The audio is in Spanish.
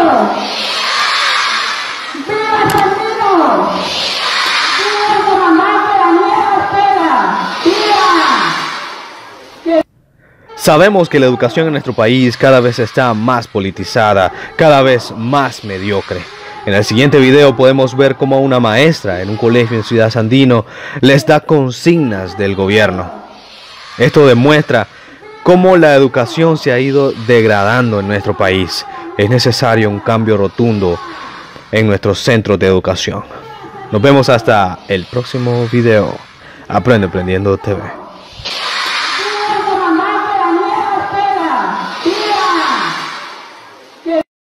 ¡Viva Sandino! ¡Viva el comandante Daniel Ortega! ¡Viva! Sabemos que la educación en nuestro país cada vez está más politizada, cada vez más mediocre. En el siguiente video podemos ver cómo una maestra en un colegio en Ciudad Sandino les da consignas del gobierno. Esto demuestra cómo la educación se ha ido degradando en nuestro país. Es necesario un cambio rotundo en nuestros centros de educación. Nos vemos hasta el próximo video. Aprende Aprendiendo TV.